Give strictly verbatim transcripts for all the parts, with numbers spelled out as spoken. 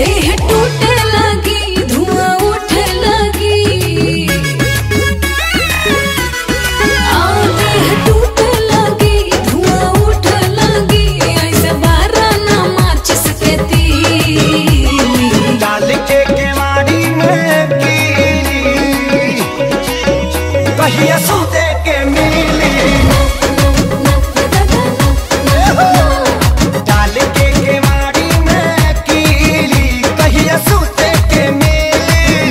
देह टूटे लगी, धुआं उठे लगी। आ देह टूटे लगी, धुआं उठे लगी। ऐसे बारा ना माचिस के तीली डाल के केवाड़ी में कीली, कहिया सूते के मिली। डाल के केवाड़ी में कीली, कहिया सूते के मिली।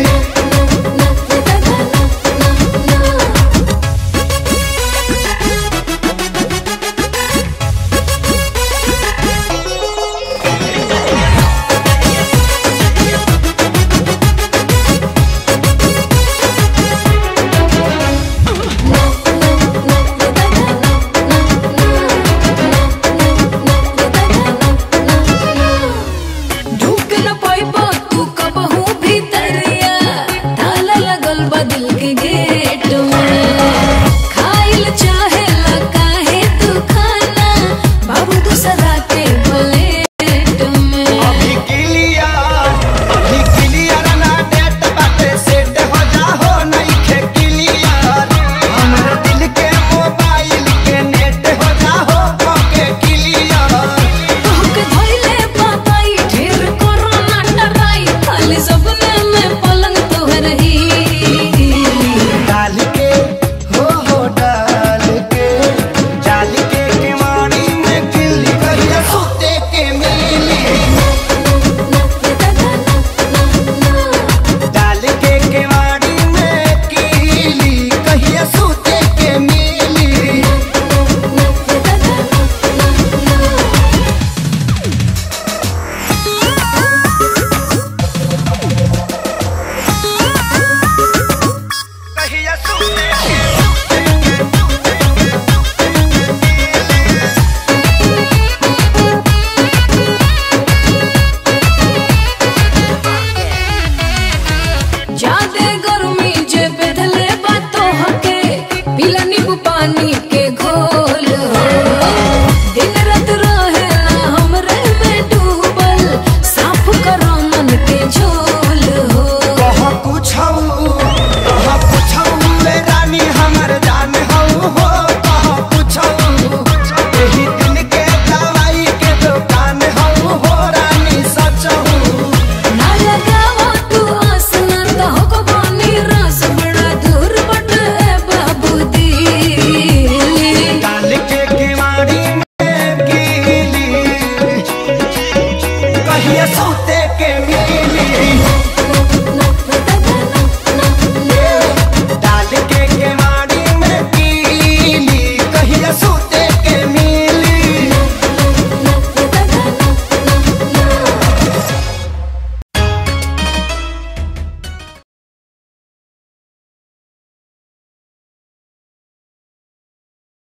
ढूक न पाइबो तू कबहू भीतरिया, ताला लगल बा दिल के गेट में। खाइल चाहे ला काहे तू खाना, बाबू दूसरा के प्लेट में। अभी क्लियर, अभी क्लियर ना डेट बाटे सेट हो जाहो नइखे क्लियर। हमरे दिल के मोबाइल के नेट हो जाहो ओके क्लियर। तोहके धइले पापाई ढेर कोरोना डराई, खाली सपने में पलंग तोहर ही। डाल के हो हो डाल के, डाल के केवाड़ी में कीली, कहिया सूते के मिली। डाल के केवाड़ी में कीली, कहिया सूते के मिली। कहिया सूते के जादे गर्मी जे बेधले बातो हके, पीला नींबू पानी के घोल हो। दिन रात रहेला हमरे में डूबल, साफ करो मन के झोल हो। कह पूछऊ, कह पूछऊ रे रानी हमर जान हऊ हो। कह पूछऊ, एही दिल के दवाई के दुकान हऊ हो रानी सचऊ। ना लगावा तू आस ना तो होको बानी रस, बड़ा दूर बटे बाबू दिली। डाल के केवाड़ी में कीली, कहिया सूते